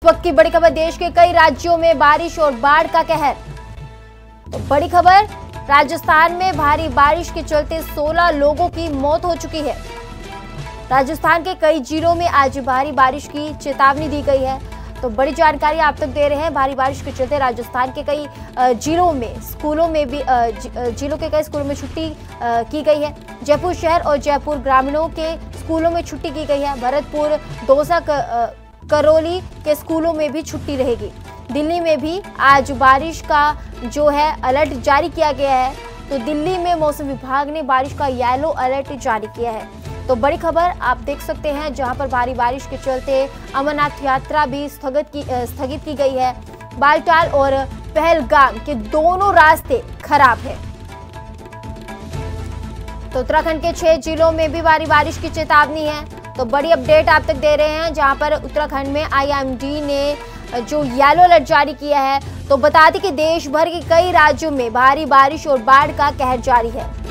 वक्त की बड़ी खबर, देश के कई राज्यों में बारिश और बाढ़ का कहर। तो बड़ी खबर, राजस्थान में भारी बारिश के चलते 16 लोगों की मौत हो चुकी है। राजस्थान के कई जिलों में आज भारी बारिश की चेतावनी दी गई है। तो बड़ी जानकारी आप तक दे रहे हैं। भारी बारिश के चलते राजस्थान के कई जिलों में स्कूलों में भी जिलों के कई स्कूलों में छुट्टी की गई है। जयपुर शहर और जयपुर ग्रामीणों के स्कूलों में छुट्टी की गई है। भरतपुर, दौसा, करौली के स्कूलों में भी छुट्टी रहेगी। दिल्ली में भी आज बारिश का जो है अलर्ट जारी किया गया है। तो दिल्ली में मौसम विभाग ने बारिश का येलो अलर्ट जारी किया है। तो बड़ी खबर आप देख सकते हैं, जहां पर भारी बारिश के चलते अमरनाथ यात्रा भी स्थगित की गई है। बालटाल और पहलगाम के दोनों रास्ते खराब है। तो उत्तराखंड के 6 जिलों में भी भारी बारिश की चेतावनी है। तो बड़ी अपडेट आप तक दे रहे हैं, जहां पर उत्तराखंड में IMD ने जो येलो अलर्ट जारी किया है। तो बता दें कि देश भर के कई राज्यों में भारी बारिश और बाढ़ का कहर जारी है।